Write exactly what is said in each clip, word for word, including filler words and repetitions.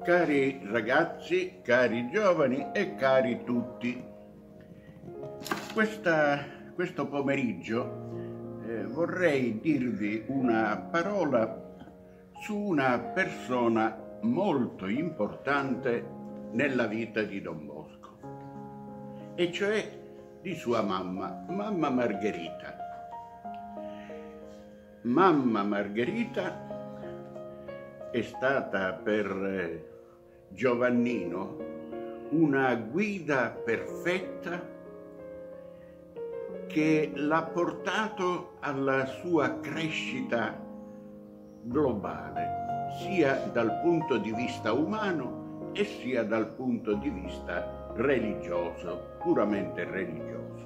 Cari ragazzi, cari giovani e cari tutti, Questa, questo pomeriggio eh, vorrei dirvi una parola su una persona molto importante nella vita di Don Bosco, e cioè di sua mamma, mamma Margherita. Mamma Margherita è stata per Giovannino una guida perfetta che l'ha portato alla sua crescita globale, sia dal punto di vista umano e sia dal punto di vista religioso, puramente religioso.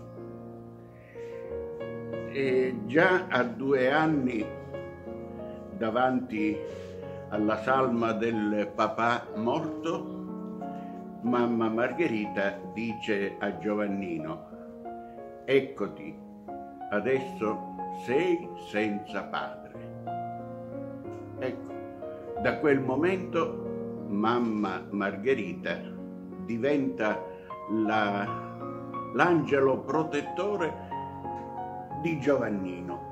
E già a due anni, davanti alla salma del papà morto, mamma Margherita dice a Giovannino: eccoti, adesso sei senza padre. Ecco, da quel momento mamma Margherita diventa l'angelo protettore di Giovannino.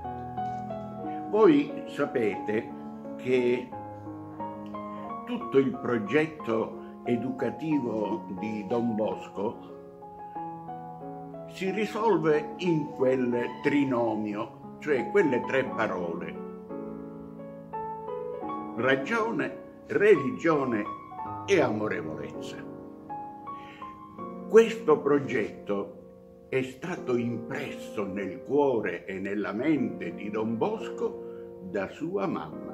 Voi sapete che tutto il progetto educativo di Don Bosco si risolve in quel trinomio, cioè quelle tre parole: ragione, religione e amorevolezza. Questo progetto è stato impresso nel cuore e nella mente di Don Bosco da sua mamma.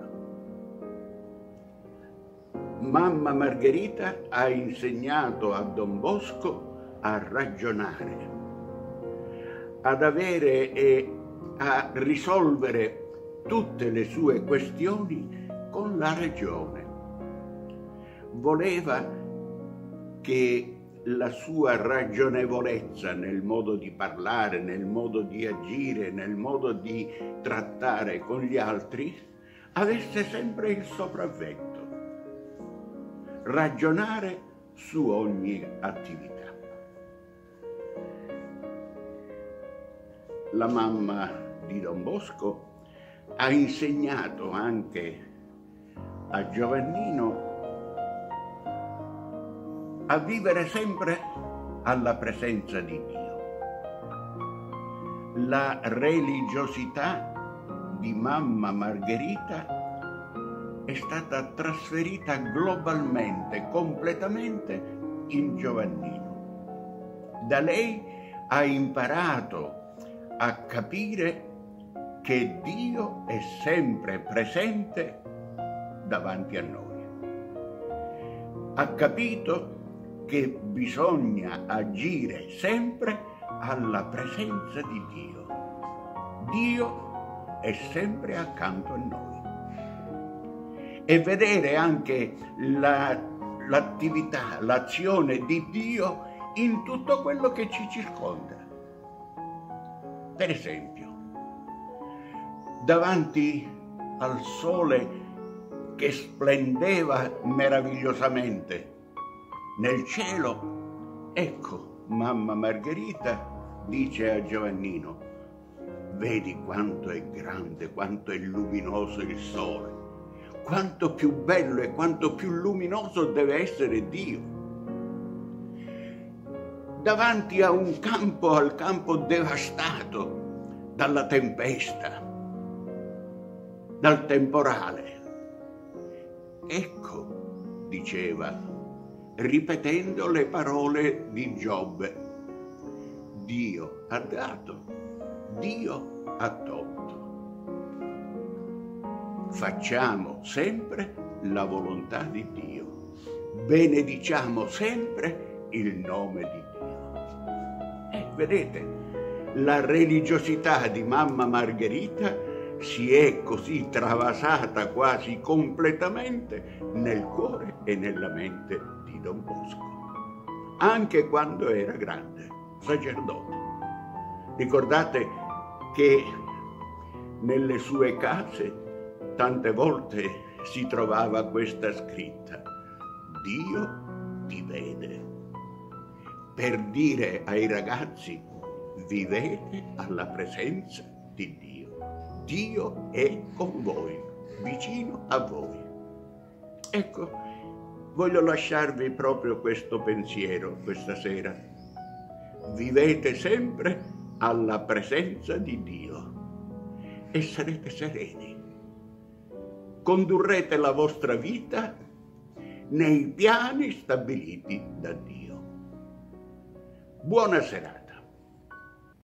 Mamma Margherita ha insegnato a Don Bosco a ragionare, ad avere e a risolvere tutte le sue questioni con la ragione. Voleva che la sua ragionevolezza nel modo di parlare, nel modo di agire, nel modo di trattare con gli altri avesse sempre il sopravvento. Ragionare su ogni attività. La mamma di Don Bosco ha insegnato anche a Giovannino a vivere sempre alla presenza di Dio. La religiosità di mamma Margherita è stata trasferita globalmente, completamente in Giovannino. Da lei ha imparato a capire che Dio è sempre presente davanti a noi. Ha capito che bisogna agire sempre alla presenza di Dio. Dio è sempre accanto a noi. E vedere anche l'attività, la, l'azione di Dio in tutto quello che ci circonda. Per esempio, davanti al sole che splendeva meravigliosamente nel cielo, ecco, mamma Margherita dice a Giovannino: vedi quanto è grande, quanto è luminoso il sole, quanto più bello e quanto più luminoso deve essere Dio. Davanti a un campo, al campo devastato dalla tempesta, dal temporale, ecco, diceva, ripetendo le parole di Giobbe: Dio ha dato, Dio ha tolto. Facciamo sempre la volontà di Dio, benediciamo sempre il nome di Dio. E vedete, la religiosità di mamma Margherita si è così travasata quasi completamente nel cuore e nella mente di Don Bosco, anche quando era grande sacerdote. Ricordate che nelle sue case tante volte si trovava questa scritta: Dio ti vede. Per dire ai ragazzi: vivete alla presenza di Dio. Dio è con voi, vicino a voi. Ecco, voglio lasciarvi proprio questo pensiero questa sera. Vivete sempre alla presenza di Dio e sarete sereni. Condurrete la vostra vita nei piani stabiliti da Dio. Buona serata.